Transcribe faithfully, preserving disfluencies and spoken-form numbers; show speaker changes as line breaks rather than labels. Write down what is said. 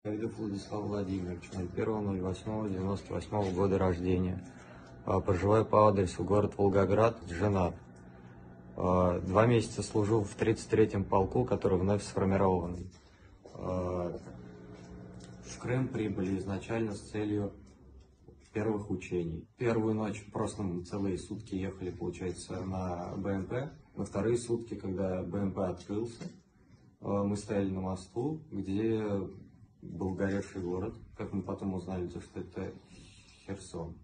Давидов Владислав Владимирович, ноль первого ноль восьмого девяносто восьмого года рождения. А, Проживаю по адресу город Волгоград, женат. А, Два месяца служу в тридцать третьем полку, который вновь сформированный. А, В Крым прибыли изначально с целью первых учений. Первую ночь просто мы целые сутки ехали, получается, на БМП. На вторые сутки, когда БМП открылся, а, мы стояли на мосту, где был горевший город. Как мы потом узнали, то, что это Херсон.